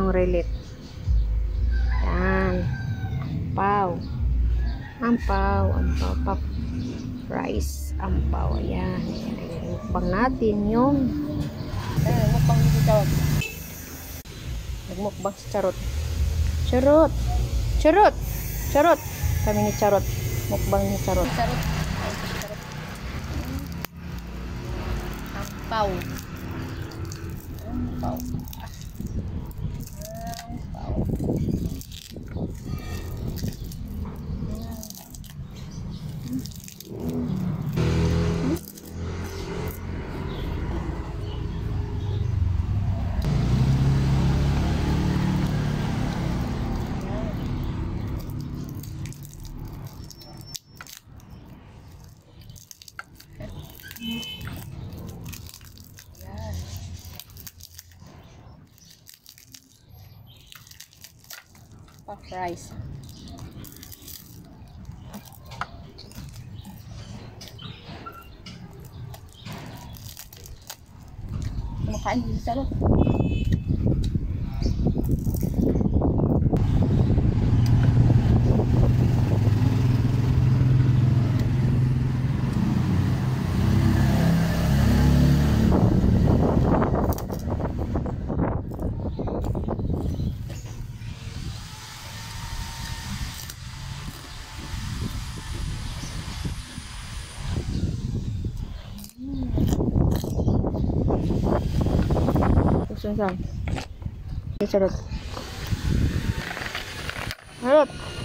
yung relit. Yan. Ampaw. Ampaw. Ampaw. Pop. Rice. Ampaw. Ayan. Ayan. Mukbang natin yung mukbang si Charot. Nagmukbang si Charot. Charot. Charot. Charot. Kami ni Charot. Mukbang ni Charot. Charot. Ampaw. Ampaw. Puff rice. Kumakain din sa Charot. Saan? Charot. Charot.